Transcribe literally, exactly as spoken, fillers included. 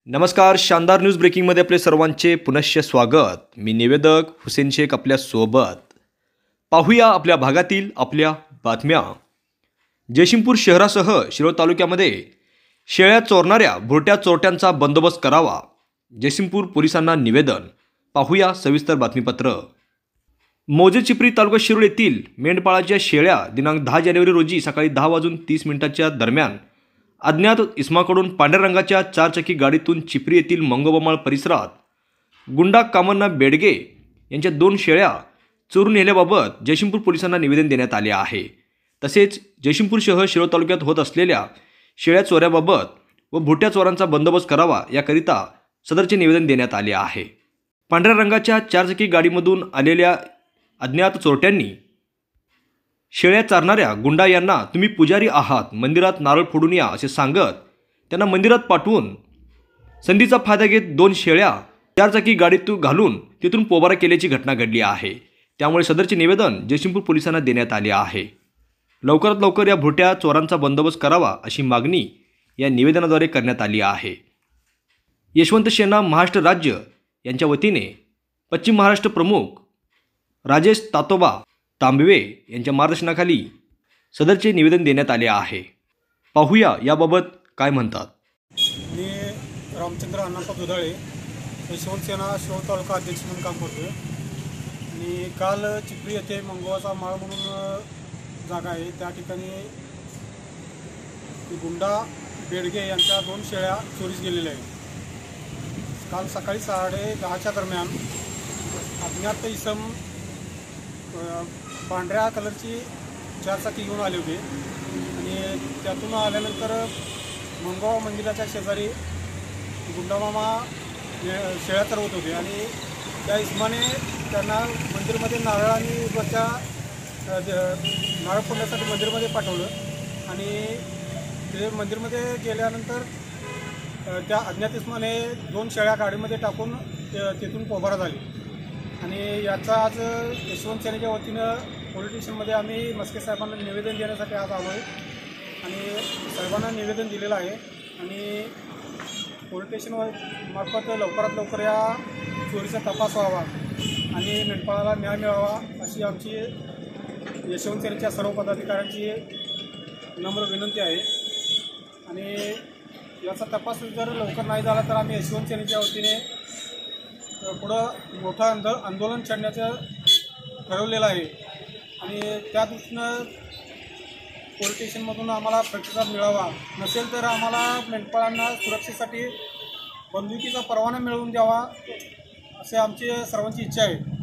नमस्कार, शानदार न्यूज ब्रेकिंगमध्ये आपले सर्वांचे पुनश्च स्वागत। मी निवेदक हुसेन शेख आपल्या सोबत। पाहूया आपल्या भागातील आपल्या बातम्या। जयसिंगपूर शहरासह शिरोळ तालुक्यामध्ये शेळ्या चोरणाऱ्या भुरट्या चोरट्यांचा बंदोबस्त करावा, जयसिंगपूर पोलिसांना निवेदन। पाहूया सविस्तर बातमीपत्र। मौजे चिपरी तालुका शिरोळ येथील मेंढपाळाच्या शेळ्या दिनांक दहा जानेवारी रोजी सकाळी दहा वाजून तीस मिनिटांच्या दरम्यान अज्ञात इसमाकडून पांढऱ्या रंगाच्या चारचाकी गाडीतून चिपरी येथील मंगोबामाळ परिसरात गुंडा कामण्णा बेडगे यांच्या दोन शेळ्या चोरून नेल्याबाबत जयसिंगपूर पोलिसांना निवेदन देण्यात आले आहे। तसेच जयसिंगपूर शहर शिरोळ तालुक्यात होत असलेल्या शेळ्या चोऱ्याबाबत व भुरट्या चोरांचा बंदोबस्त करावा याकरिता सदरचे निवेदन देण्यात आले आहे। पांढऱ्या रंगाच्या चारचाकी गाडीमधून आलेल्या अज्ञात चोरट्यांनी शेळ्या चारणाऱ्या गुंडा यांना तुम्ही पुजारी आहात, मंदिरात नारळ फोडून या असे सांगत त्यांना मंदिरात पाठवून संधीचा फायदा घेत दोन शेळ्या चारचाकी गाडीत घालून तिथून पोबारा केल्याची घटना घडली आहे। त्यामुळे सदरचे निवेदन जयसिंगपूर पोलिसांना देण्यात आले आहे। लवकरात लवकर या भुरट्या चोरांचा बंदोबस्त करावा अशी मागणी या निवेदनाद्वारे करण्यात आली आहे। यशवंत सेना महाराष्ट्र राज्य यांच्या वतीने पश्चिम महाराष्ट्र प्रमुख राजेश तातोबा तांबवे यांच्या मार्गदर्शनाखाली सदरचे निवेदन देण्यात आले आहे। पाहूया याबाबत काय म्हणतात। मी रामचंद्र अण्णाप्पा दुधाळे, यशवंत सेना शिरोळ तालुका अध्यक्ष म्हणून काम करतो आणि काल चिपरी येथे मंगोबाचा माळ म्हणून जागा आहे, त्या ठिकाणी गुंडा बेडगे यांच्या दोन शेळ्या चोरीस गेलेल्या आहेत। काल सकाळी साडे दहाच्या दरम्यान अज्ञात इसम पांढऱ्या कलरची चारचाकी घेऊन आले होते आणि त्यातून आल्यानंतर मंगोबा मंदिराच्या शेजारी गुंडामामा शेळ्या चरवत होते आणि त्या इसमाने त्यांना मंदिरमध्ये नारळ आणि वरच्या नारळ फोडण्यासाठी मंदिरमध्ये पाठवलं आणि ते मंदिरमध्ये गेल्यानंतर त्या अज्ञात इसमाने दोन शेळ्या गाडीमध्ये टाकून तिथून पोबारा झाली आणि याचा आज यशवंत सेनेच्या वतीनं पोलीस स्टेशनमध्ये आम्ही मस्के साहेबांना निवेदन देण्यासाठी आज आलो आहे आणि साहेबांना निवेदन दिलेलं आहे आणि पोलीस स्टेशनमार्फत लवकरात लवकर या चोरीचा तपास व्हावा आणि मेंढपाळाला न्याय मिळावा अशी आमची यशवंत सेनेच्या सर्व पदाधिकाऱ्यांची नम्र विनंती आहे। आणि याचा तपास जर लवकर नाही झाला तर आम्ही यशवंत सेनेच्या वतीने पुढं मोठं आंदो आंदोलन छेडण्याचं ठरवलेलं आहे आणि त्या दृष्टीनं पोलीस स्टेशनमधून आम्हाला प्रतिसाद मिळावा, नसेल तर आम्हाला मेंढपाळांना सुरक्षेसाठी बंदुकीचा परवाना मिळवून द्यावा असे आमची सर्वांची इच्छा आहे।